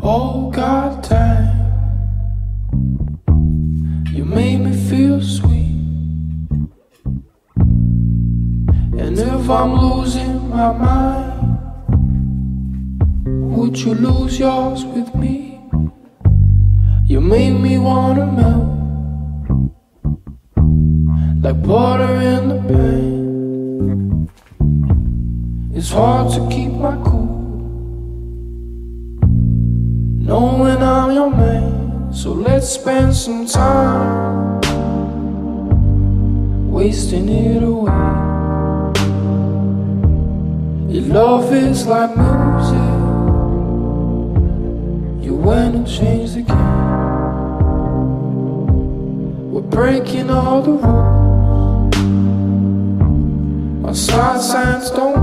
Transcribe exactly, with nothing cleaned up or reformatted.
Oh God, time, you made me feel sweet. And if I'm losing my mind, would you lose yours with me? You make me wanna melt like butter in the pan. It's hard to keep my cool knowing I'm your man. So let's spend some time wasting it away. Your love is like music, you went and changed the game. We're breaking all the rules, our side signs don't